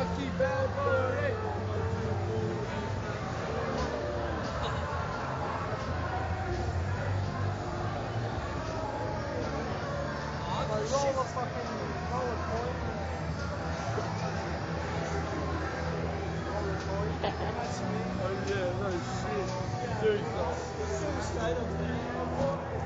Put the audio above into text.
lucky bad boy. Roll a fucking coin. Oh yeah, no shit. Dude, Straight up there.